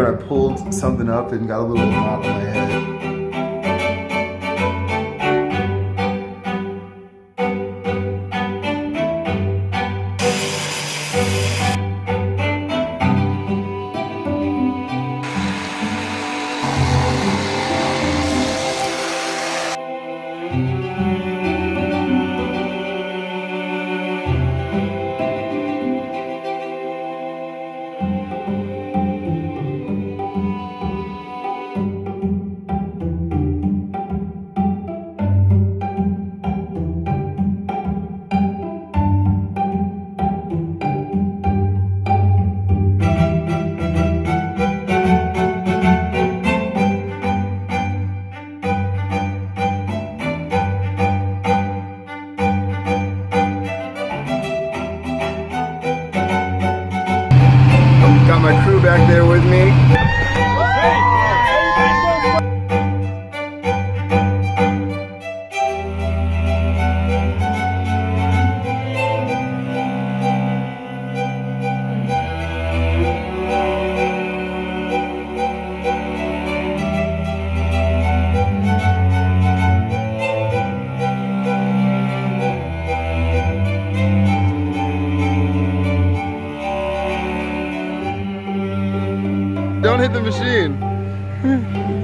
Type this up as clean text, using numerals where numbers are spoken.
I pulled something up and got a little knot on my head. Got my crew back there with me. Don't hit the machine.